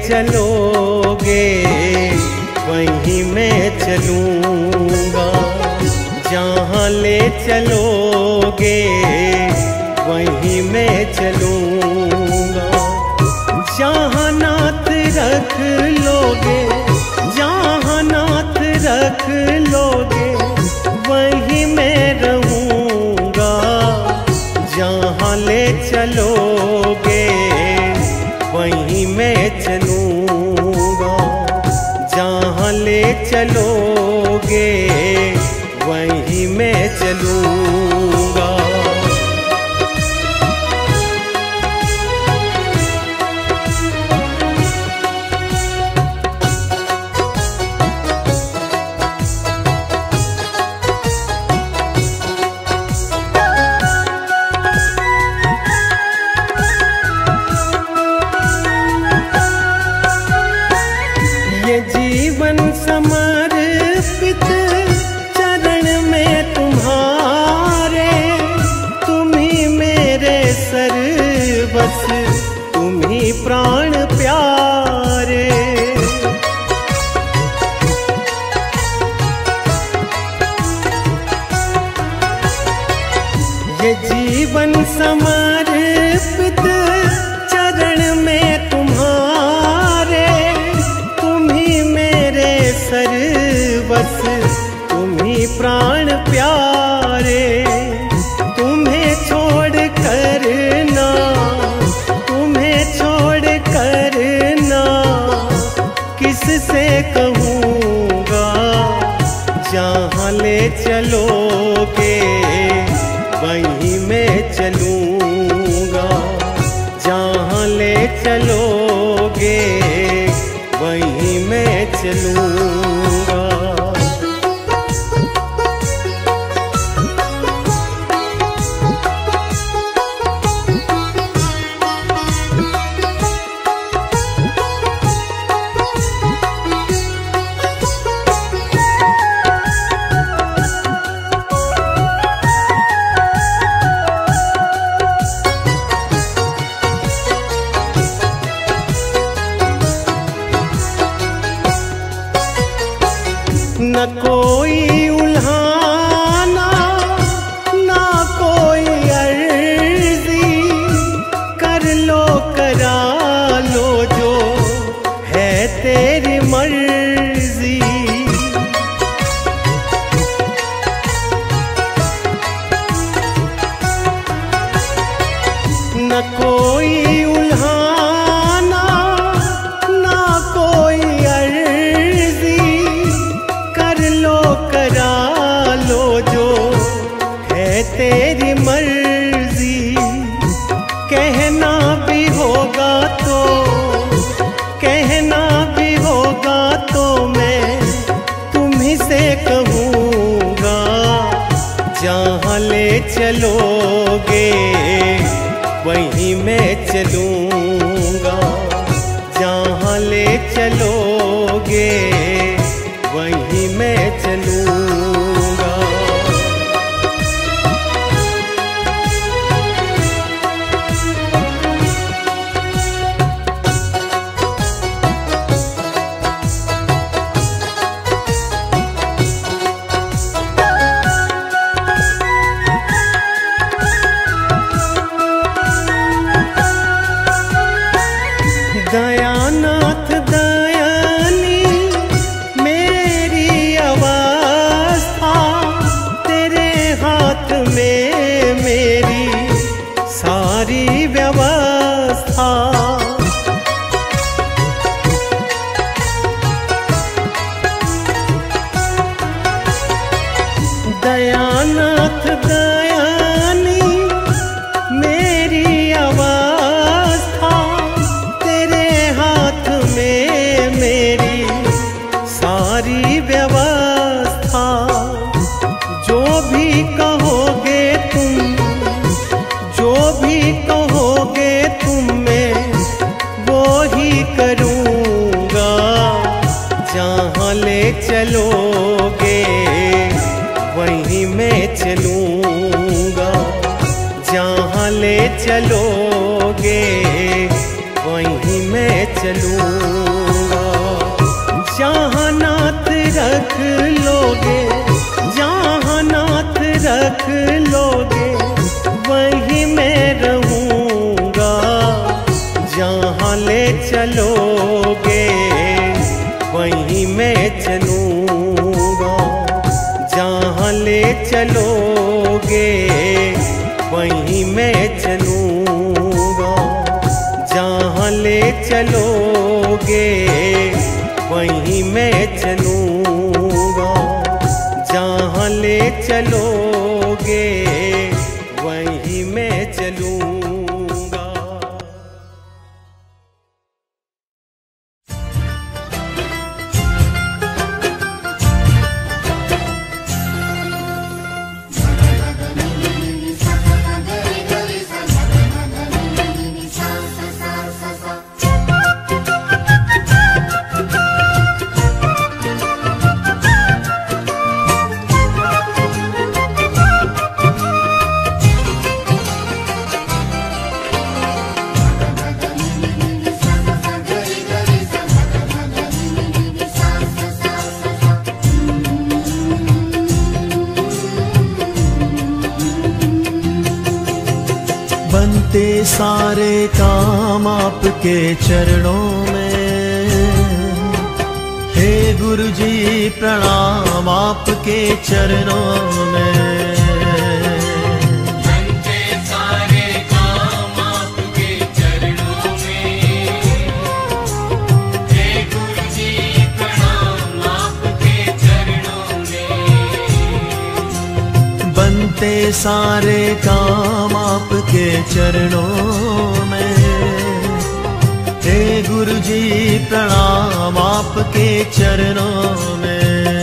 चलोगे वहीं मैं चलूँगा, जहाँ ले चलोगे वहीं मैं चलूँगा। जहाँ नाथ रख लोगे, जहाँ नाथ रख लोगे वहीं मैं रहूँगा, जहाँ ले चलोगे वहीं मैं चलूँगा, जहाँ ले चलोगे वहीं मैं चलूँगा। ये जीवन समर्पित चरण में तुम्हारे, तुम ही मेरे सर्वस्व, तुम ही प्राण प्यारे। ये जीवन समर्पित चरण में तुम्हारे, सर्वस्व, तुम ही प्राण प्यारे। तुम्हें छोड़ कर ना, तुम्हें छोड़ कर ना किससे कहूँगा, जहाँ ले चलोगे वहीं मैं चलूँगा, जहाँ ले चलोगे वहीं मैं चलूँगा। न कोई उल्हाना, ना कोई अर्जी, कर लो करा लो जो है तेरी मर्जी। न कोई उल्हाना, ना कोई अर्जी, करा लो जो है तेरी मर्जी। कहना भी होगा तो, कहना भी होगा तो मैं तुम्हीं से कहूँगा, जहाँ ले चलोगे वहीं मैं चलूँगा, जहाँ ले चलोगे वहीं मैं चलूँगा। दयानाथ दयानी मेरी अवस्था, तेरे हाथ में मेरी सारी व्यवस्था। दयानाथ दयानी मेरी अवस्था, तेरे हाथ में मेरी सारी व्यवस्था। जो भी कहोगे तुम, जो भी कहोगे तुम, मैं वो ही करूँगा, जहाँ ले चलोगे वहीं मैं चलूँगा, जहाँ ले चलोगे वहीं मैं चलूँगा। जहाँ नाथ रख लोगे, जहाँ नाथ रख लोगे, वहीं मैं रहूँगा। जहाँ ले चलोगे वहीं मैं चलूँगा। जहाँ ले चलोगे वहीं मैं चलूँगा। जहाँ ले चलोगे वहीं मैं चलूँगा। जहाँ ले चलोगे वहीं मैं चलूँगा। बनते सारे काम आपके चरणों में, हे गुरु जी प्रणाम आपके चरणों में। बनते सारे काम आपके चरणों में, हे गुरु जी प्रणाम आपके चरणों में। बनते सारे काम आपके चरणों में, हे गुरु जी प्रणाम आपके चरणों में।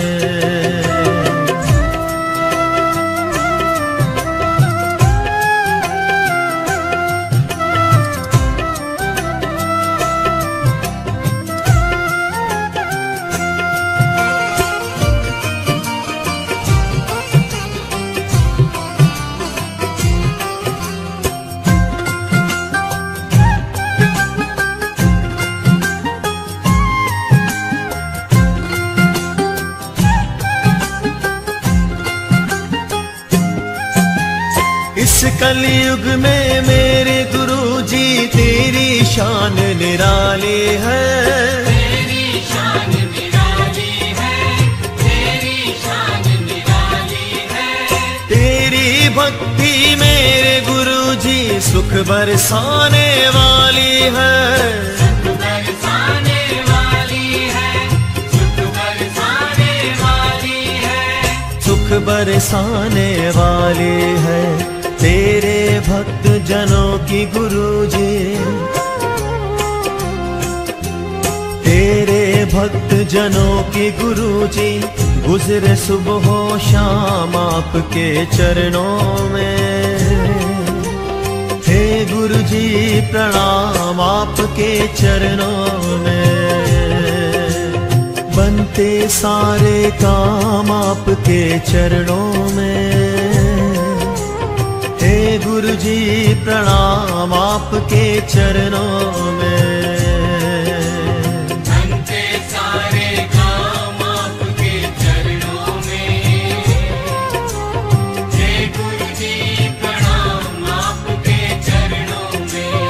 इस कलयुग में मेरे गुरु जी तेरी शान निराली है। तेरी शान निराली है, तेरी शान निराली है। तेरी भक्ति मेरे गुरु जी सुख बरसाने वाली है। सुख बरसाने वाली है, सुख बरसाने वाली है। सुख बरसाने वाली है तेरे भक्त जनों की गुरु जी। तेरे भक्त जनों की गुरु जी गुजरे सुबह शाम आपके चरणों में। हे गुरु जी प्रणाम आपके चरणों में। बनते सारे काम आपके चरणों में, हे गुरु जी प्रणाम आपके चरणों में। बनते सारे काम आपके चरणों में, हे गुरु जी प्रणाम आपके चरणों में।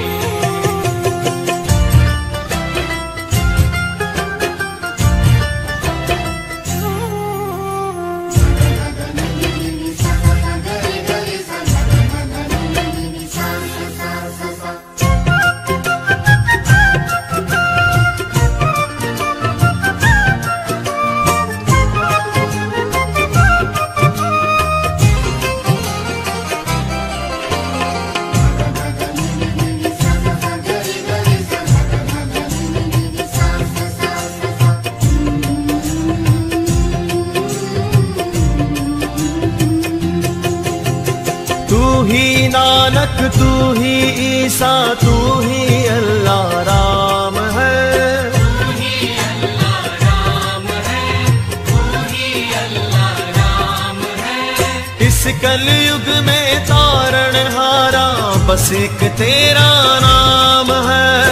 नानक तू ही ईसा तू ही अल्लाह राम है। तू ही अल्लाह राम है, तू ही अल्लाह राम है। इस कलयुग में तारणहारा बस एक तेरा नाम है।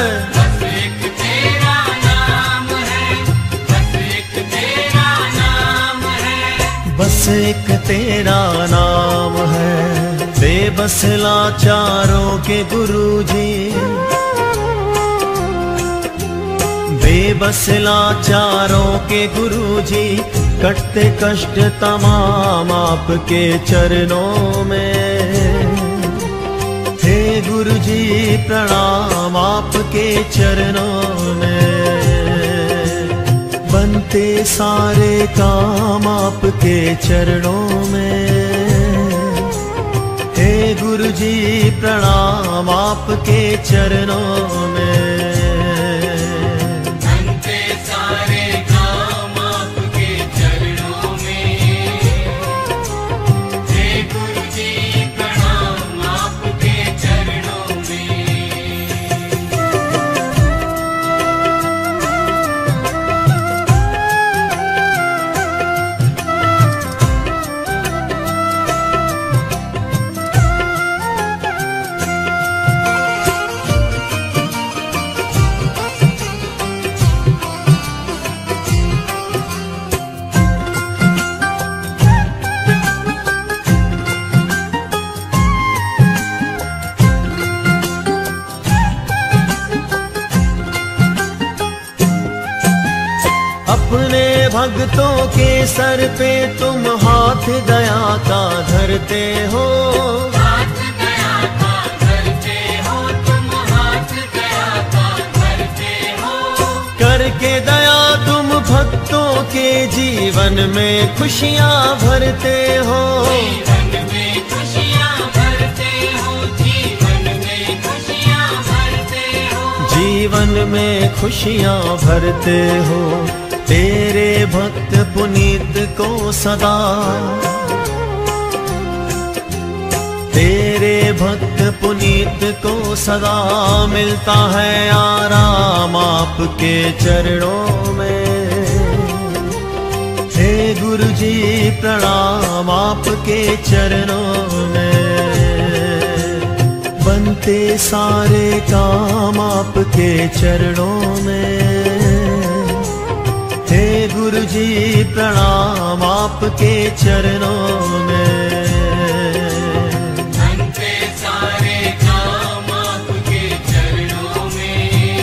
एक तेरा नाम है, बेबस लाचारों के गुरुजी, बेबस लाचारों के गुरुजी, कटते कष्ट तमाम आपके चरणों में। हे गुरुजी प्रणाम आपके चरणों में, बनते सारे काम आपके चरणों में। हे गुरुजी प्रणाम आपके चरणों में, बनते सारे काम आपके चरणों में। हे गुरुजी प्रणाम आपके चरणों में। अपने भक्तों के सर पे तुम हाथ दया का धरते हो, हाथ दया का धरते हो तुम, हाथ दया का धरते हो। करके दया तुम भक्तों के जीवन में खुशियाँ भरते हो। जीवन में खुशियाँ भरते हो, जीवन में खुशियाँ भरते हो। जीवन में खुशियाँ भरते हो। तेरे भक्त पुनीत को सदा, तेरे भक्त पुनीत को सदा मिलता है आराम आपके चरणों में। हे गुरुजी प्रणाम आपके चरणों में, बनते सारे काम आपके चरणों में। हे गुरुजी प्रणाम आपके चरणों में, बनते सारे काम आपके चरणों में।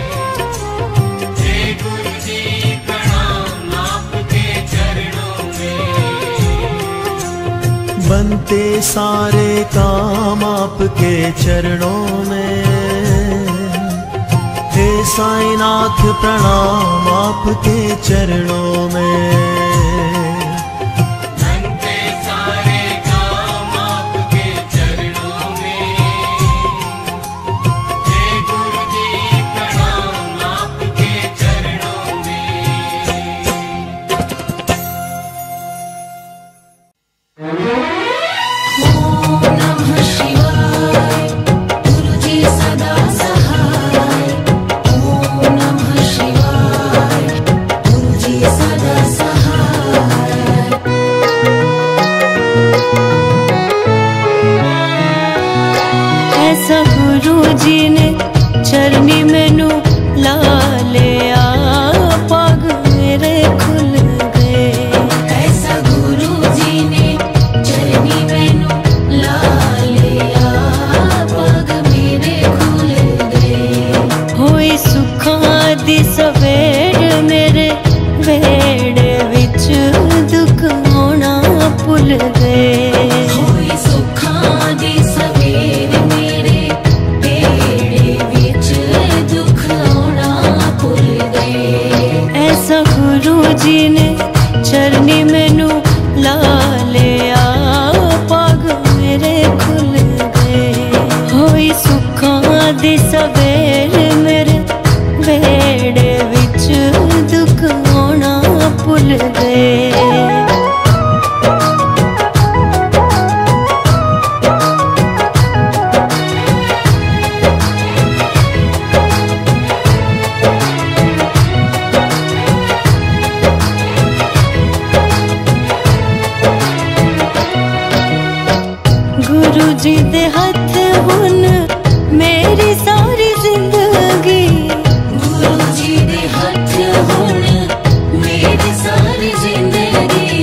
हे गुरुजी प्रणाम आपके चरणों में। बनते सारे काम आपके चरणों में। हे साईनाथ प्रणाम आपके चरणों में, बनते सारे काम आपके चरणों में। हे गुरुजी प्रणाम आपके चरणों में। ओम नमः शिवाय, गुरुजी सदा सहाय। ओम नमः शिवाय, गुरुजी सदा सहाय। ऐसा गुरुजी ने चरनी मैनू ला लिया, पग मेरे खुल गए। ऐसा गुरुजी ने चरनी मैनू ला लिया, पग मेरे खुल गए। होई सुखां दी सवेर मेरे बेड़े विच दुख होना भुल गए। होई सुखां दी सवेर मेरे बेड़े विच दुख आउणा भुल गए। ऐसा गुरुजी ने चरनी मैनू ला लिया, पग मेरे खुल गए। होई सुखां दी सवेर मेरे बेड़े विच दुख होना भुल गए। गुरुजी दे हथ हुन मेरी सारी जिंदगी। गुरुजी दे हथ हुण मेरी सारी जिंदगी।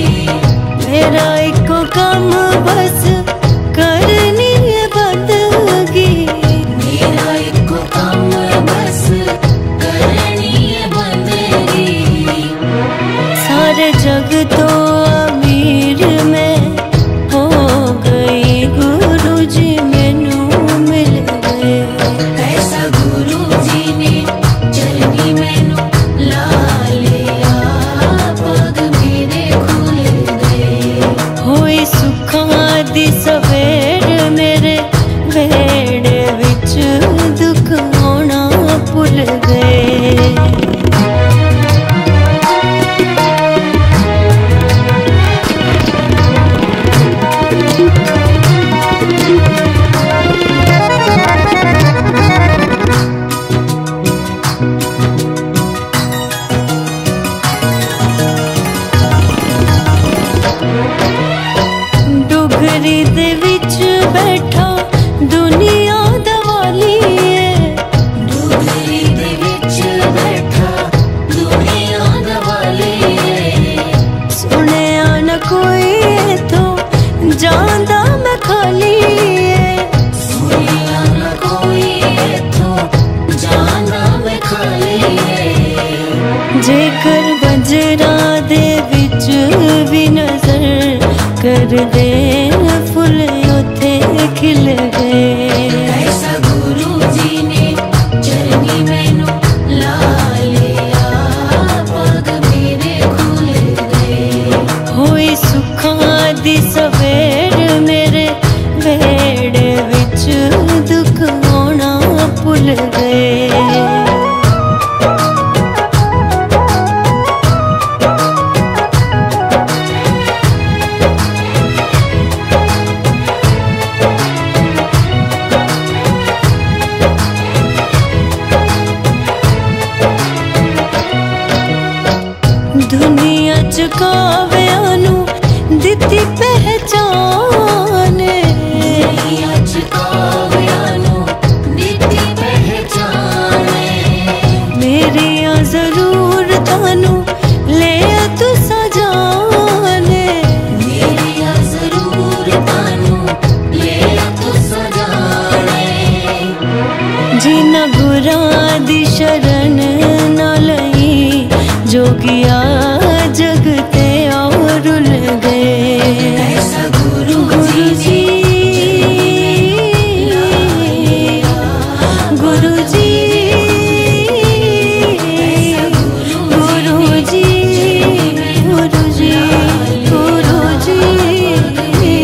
दे फुल उथे खिल गए। ऐसा गुरु जी ने चरनी मैनू ला लिया, पग मेरे खुल गए। होई सुखां दी सवेर मेरे बेड़े विच दुख होना भुल गए। दुनिया च काव्यां नू दित्ती पहचान, दुनिया च काव्यां नू दित्ती पहचान। मेरियां ज़रूरतां नू ले तुसां जान, मेरियां ज़रूरतां नू ले तुसां जान। जिन्हां गुरां दी शरण ना लई जोगिया जग ते और रुल गए। ऐसा गुरु जी गुरु जी गुरु जी गुरु जी गुरु जी।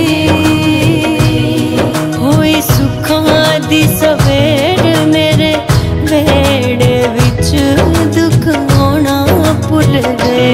होई सुखां दी सवेर मेरे बेड़े विच दुख होना भुल गए।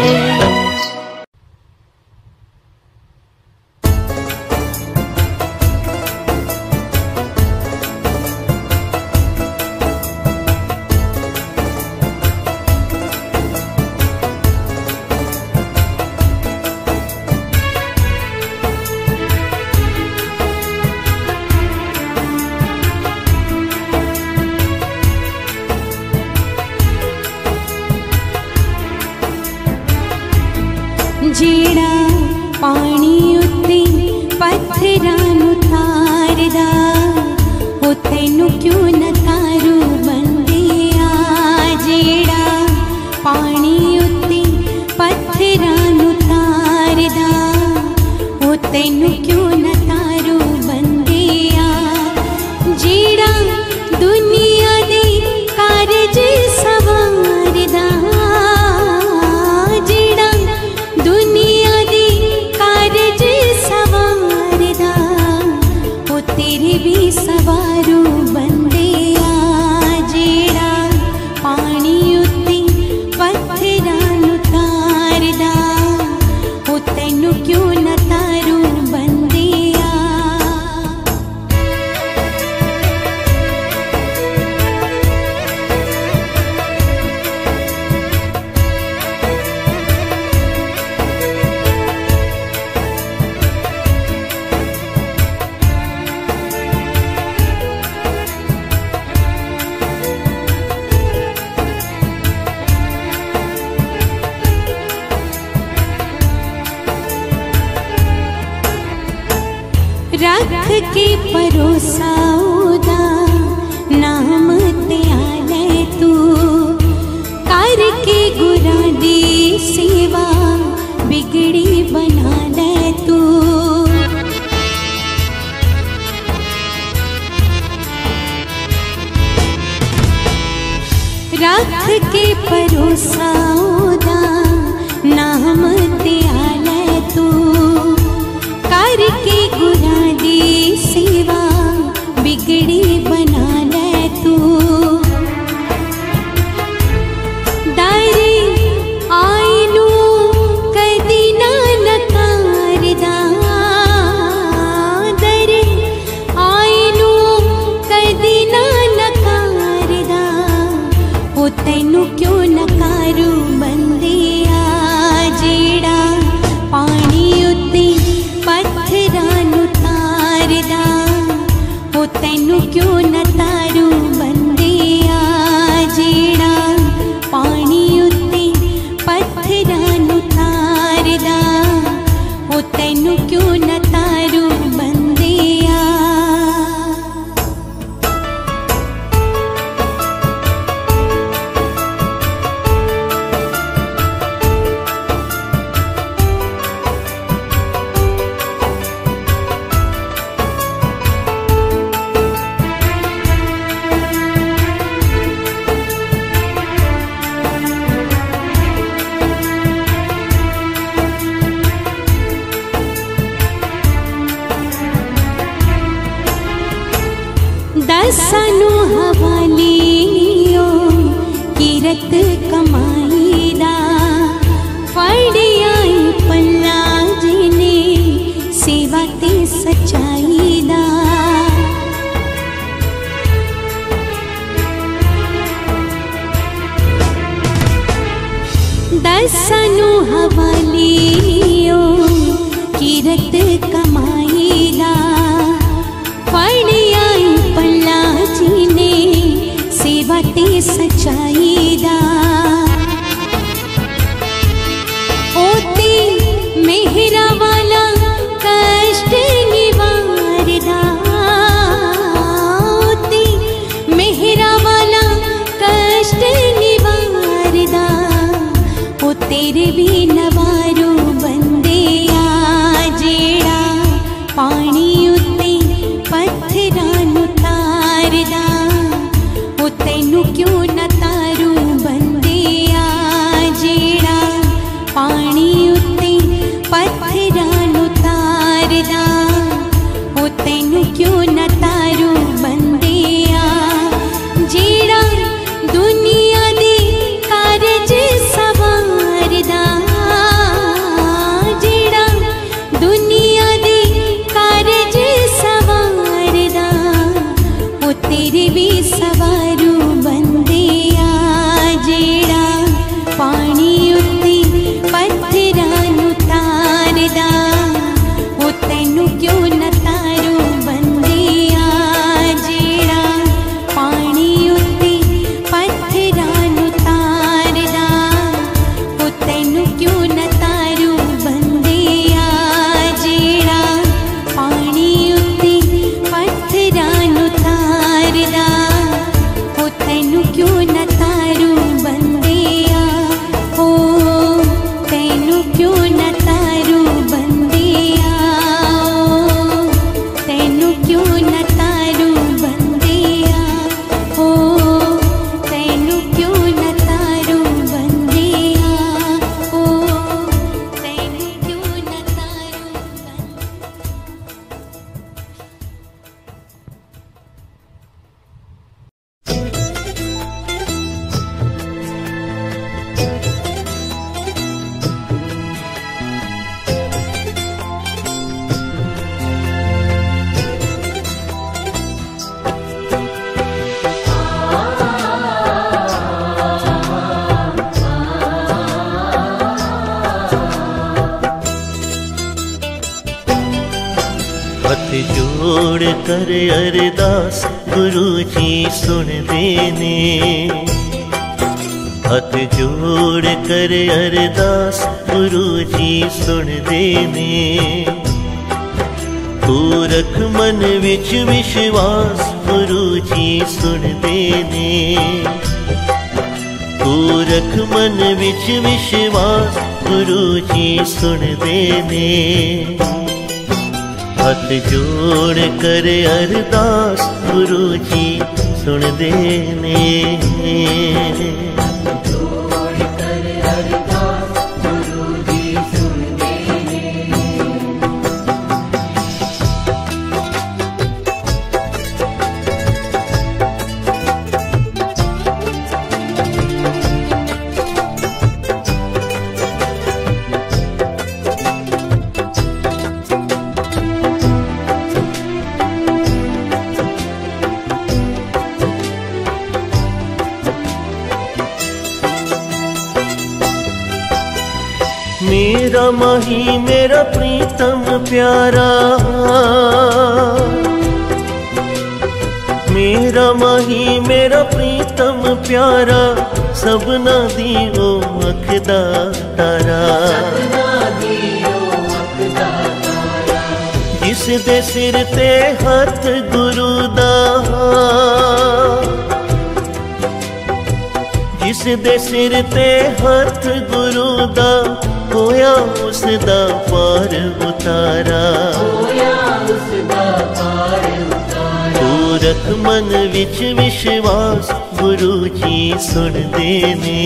जेड़ा पानी उत्ते पत्थरां नू तारदा, ओ तैनू क्यों न तारू बंदिया। जेड़ा पानी उत्ते पत्थरां नू तारदा, ओ तैनू क्यों न तारू बंदिया। जेड़ा दुनिया दे कारज सवारदा, जेड़ा दुनिया दे कारज सवारदा, ओ तेरे भी सवारू बंदिया। जेड़ा पानी उत्ते पत्थरां नू तारदा, ओ तैनू क्यों न तारू बंदिया। रख के परोसा उदा नाम ते आले तू, करके गुरा दी सेवा बिगड़ी बना ले तू। रख के परोसा उदा नाम ते आले तू, करके गुरा दी सेवा बिगड़ी बना ले तू। दारी आईनू कदी ना नकारदा, दरे आईनू कदी ना नकारदा, ओ तैनू क्यों नकारू बंदिया। सानू हवालियो किरत कमाईदा फड़ियाई पल्ला जिने सेवा ते सच्चाईदा सानू हवालियो किरत कमाईदा फड़ियाई पल्ला जिने सेवा ते सच्चाईदा ओते मेहरा वाला कष्ट निवारदा ओते मेहरा वाला कष्ट निवारदा ओ तेरे भी नवारो बंदे आ जेड़ा पानी उत्ते पत्थरां नूं तारदा ओ तैनू क्यों न तारू बंदे आ जेड़ा पानी उत्ते पत्थरां नूं तारदा ओ तैनू क्यों न तारू बंदे आ जेड़ा दुनिया दे कारज सवारदा जेड़ा दुनिया दे कारज सवारदा ओ तेरे भी सवारू बंदे आ जेड़ा पानी उत्ते पत्थरां नूं तारदा ओ तैनू क्यों न तारू बंदे आ जेड़ा पानी उत्ते पत्थरां नूं तारदा ओ तैनू क्यों न तारू बंदे आ जेड़ा पानी उत्ते पत्थरां नूं तारदा ओ तैनू क्यों न तारू बंदे आ ओ तैनू क्यों न तारू बंदे आ ओ तैनू क्यों न तारू बंदे आ ओ तैनू क्यों न तारू बंदे आ ओ तैनू क्यों न तारू बंदे हथ जोड़ कर अरदास गुरु जी सुन देने हथ जोड़ कर अरदास गुरु जी सुन देने तू रख मन विच विश्वास गुरु जी सुन देने तू रख मन विच विश्वास गुरु जी सुन देने हथ जोड़ कर अरदास गुरु जी सुन देने जोड़ कर अरदास गुरु जी सुन देने मेरा माही मेरा प्रीतम प्यारा मेरा माही मेरा प्रीतम प्यारा सबना दी ओ अखदा तारा जिस दे सिर ते हथ गुरु दा जिस दे सिर ते हथ गुरु दा होया उसदा पार उतारा तू रख मन विच विश्वास गुरु जी सुन देने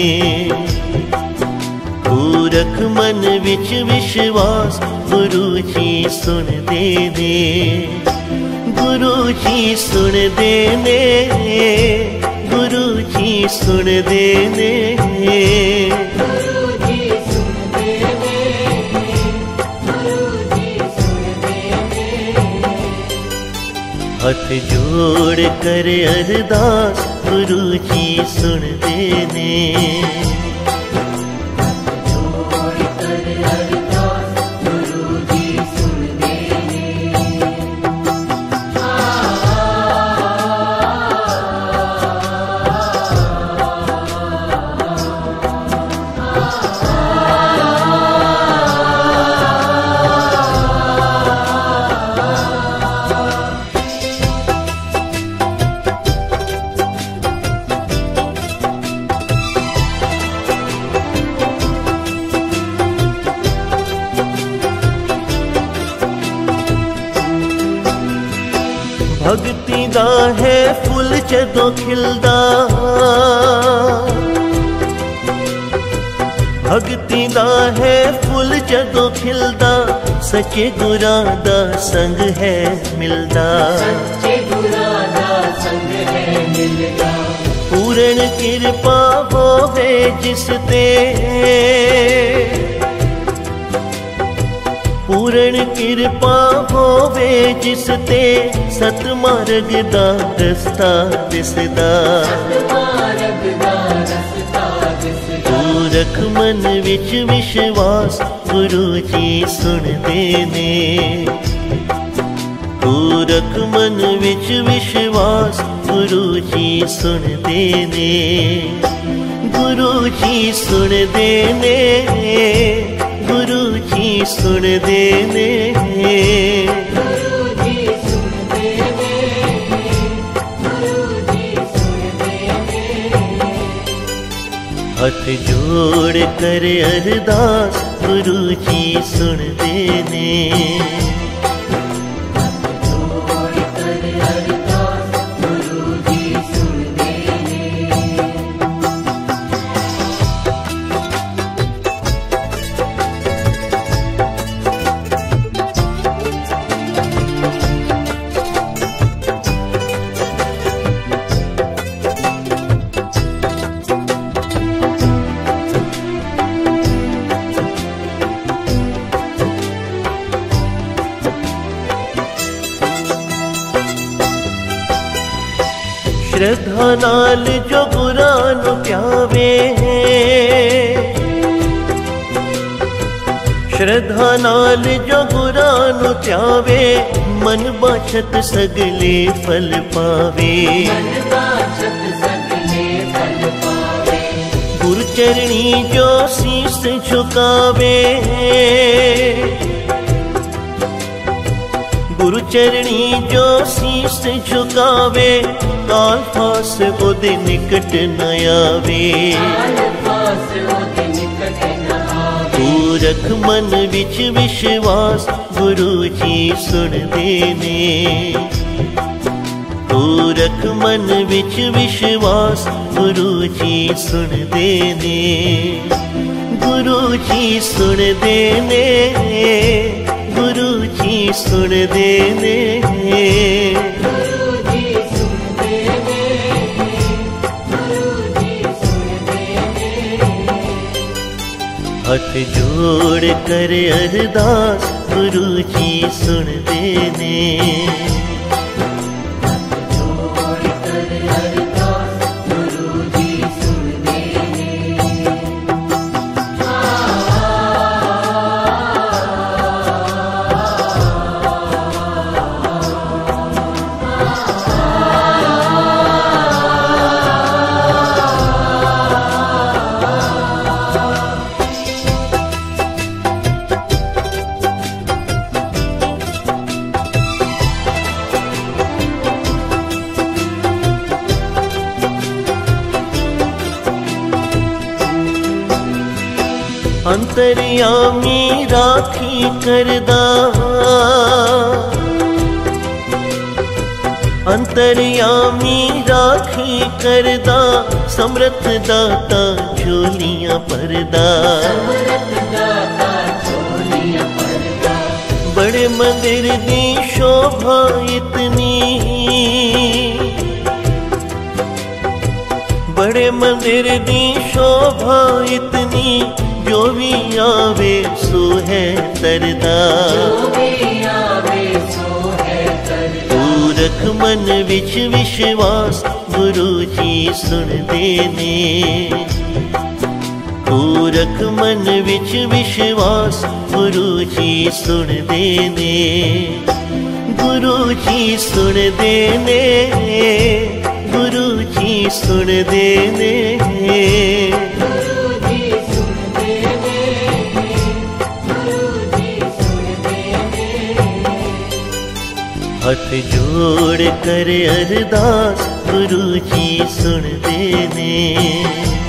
तू रख मन विच विश्वास गुरु जी सुन देने गुरु जी सुन देने, गुरु जी सुन देने। हाथ जोड़ कर अरदास गुरु जी सुन देने। भगती दा है फुल जदों खिलदा, भगती दा है फुल जदों खिलदा, सच्चे गुरां दा संग है मिलदा, सच्चे गुरां दा संग है मिलदा। पूर्ण कृपा होवे जिस ते, पूर्ण कृपा होवे जिस ते, सतमार्ग दा रस्ता दिसदा, सतमार्ग दा रस्ता दिसदा। तू रख मन विच विश्वास गुरु जी सुन देने, तू रख मन विच विश्वास गुरु जी सुन देने, गुरु जी सुन देने, गुरु जी सुन देने। गुरु जी सुन देने, गुरु जी सुन देने। हाथ जोड़ कर अरदास गुरु जी सुन देने। जोड़ कर अरदास गुरु जी सुन देने। श्रद्धा नाल जो गुरां नूं प्यावे, श्रद्धा नाल जो गुरां नूं प्यावे, मन बाछत सगले फल पावे, मन बाछत सगले फल पावे। गुरु चरणी जो शीस झुकावे, गुरु चरणी जो शीस झुकावे, काल फास ओदे निकट न आवे, काल पास ओदे निकट न आवे। तू रख मन विच विश्वास गुरु जी सुन देने, तू रख मन विच विश्वास गुरु जी सुन देने, गुरु जी सुन देने, गुरु जी सुन देने। गुरु जी सुन देने, गुरु जी सुन देने। हाथ जोड़ कर अरदास गुरु जी सुन देने। जोड़ कर अरदास गुरु जी सुन देने। अंतर्यामी राखी करदा, अंतर्यामी राखी करदा, समर्थ दाता झोलियां भरदा, समर्थ दाता झोलियां भरदा। बड़े मंदिर दी शोभा इतनी, बड़े मंदिर दी शोभा इतनी, जो भी आवे सो है तरदा। पूरख मन विच विश्वास गुरु जी सुन देने, पूरख मन विच विश्वास गुरु जी सुन देने, गुरु जी सुन देने, गुरु जी सुन देने। हाथ जोड़ कर अरदास गुरु जी सुन देने।